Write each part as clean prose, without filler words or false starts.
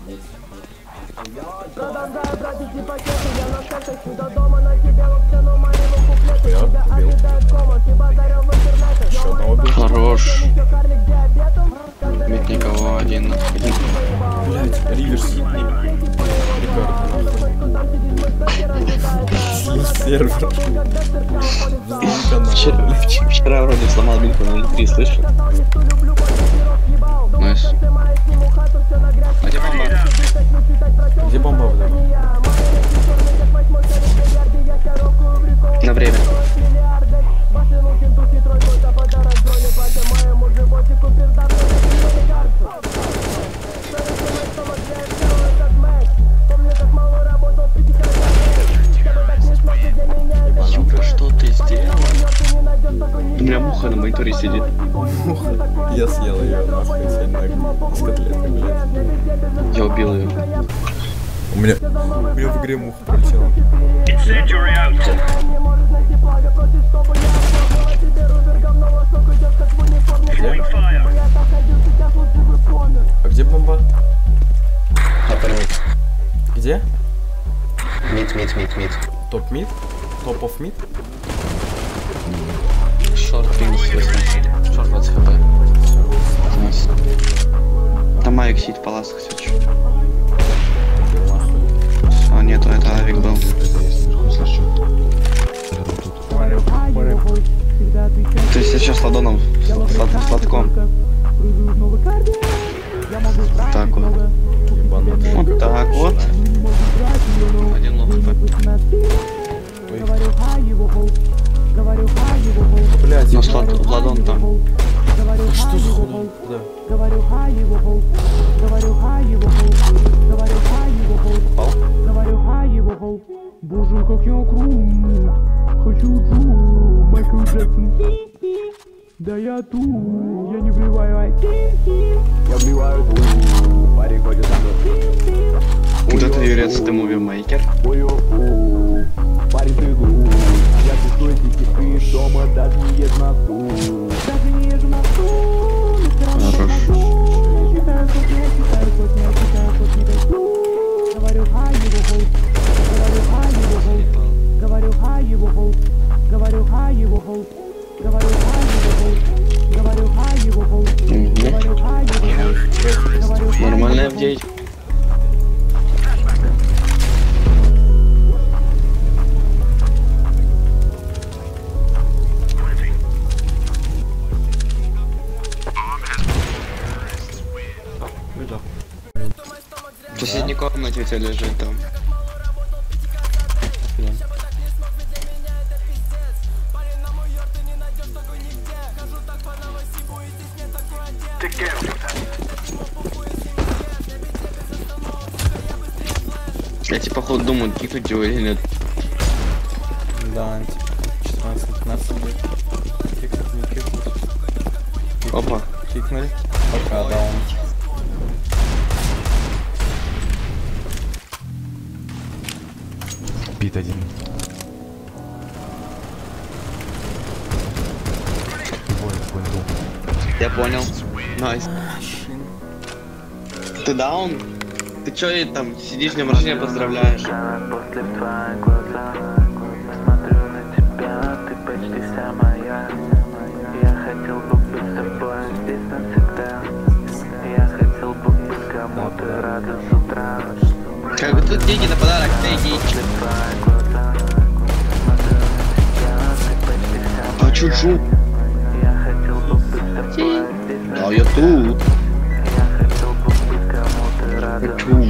Продолжаю брать эти пакеты, я на шахтах, до дома на тебе локтяну моего куплета. Тебя ожидает кома, ты базарил в интернете. Еще одного убил. Хорош. Ведь никого один. Блять, Риверс. Сервер. Вчера вроде сломал бинку на 0.3, слышал? Найс. А где бомба? Где бомба вот эта? На время. Юра, что ты сделал? У меня муха на мониторе сидит. Муха. Я съел ее нахуй сегодня с котлетой, блядь. Я убил ее. У меня в игре муха пролетела. Где? А где бомба? Где? Мид. Топ мид? Топ оф мид? Шорт 30, шорт 20 хп. Найс. Там Майк сидит в паласах сейчас. А, нету, это авик был. Ты сейчас с ладоном, с лотком. Так вот. Вот так вот. Один лох хп. Блять, Но ладон там. что за хуйня? Да. Попал? Боже, как я крут. Хочу джу, Майкл Джексон. Да я тут, я не вливаю я вливаю тут, парень ходит за мной. Вот это юрец, ты муви-мейкер. Парень ты гру, я пишу эти типы дома, даже не езжу на стул. Даже не езжу на стул. Хорош. Считаю сотни, говорю хай его холд, говорю хай его холд, говорю хай его холд, говорю хай его холд, говорю хай его холд, говорю хай его холд. Нормальная в В соседней комнате у тебя лежит там. Я типа походу думаю, кикнуть его или нет. Да, типа 14-15 лет. Кикнуть, не кикнуть. Опа. Кикнули. Пока, да, он. Бит один. Я понял. Найс. Ты даун? Ты чё там сидишь, днем рождения поздравляешь? Как бы тут деньги на подарок, ты иди. А чужу? Да, я тут. Чу.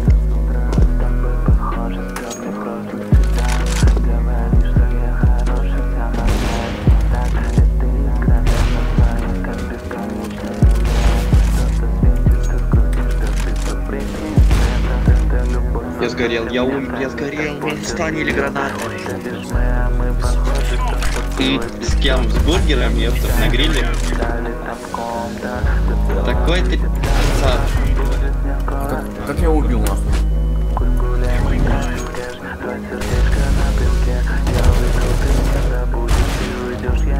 Я сгорел, я умер, я сгорел, мне станили гранаты. С кем? С бургером, ёпта, на гриле? Такой ты красавчик. Как я убил нахуй?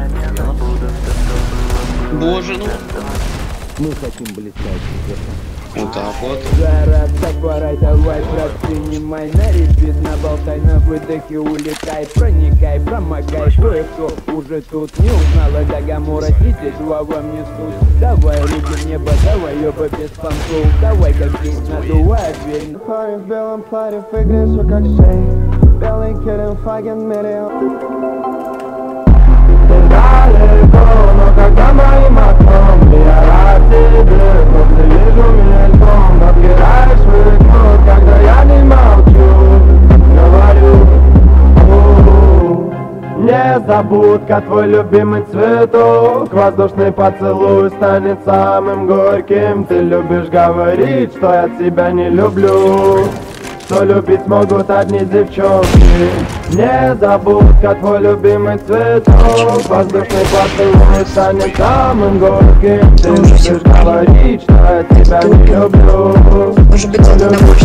Боже, ну. Мы хотим блистать. Вот так вот. Зараз так порай, давай, брат, принимай на репит, наболтай на выдохе, улетай, проникай, промокай, кое-кто уже тут не узнала, Дагамора сидит, два во мне суть. Давай, руки в небо, давай, ёба без понтов, давай, как есть, надувай дверь. Парень в белом платье, в игре все как шей, белый кирилл, фаген, миллион. Ты далеко, но когда моим окном, я рад тебе, но ты вижу меня льдом, отбираешь выкнут, когда я не молчу, говорю, незабудка, твой любимый цветок, воздушный поцелуй станет самым горьким. Ты любишь говорить, что я тебя не люблю, что любить могут одни девчонки. Незабудка, твой любимый цветок, воздушный поцелуй станет самым горьким. Ты любишь говорить, что я тебя не люблю, Может быть, это на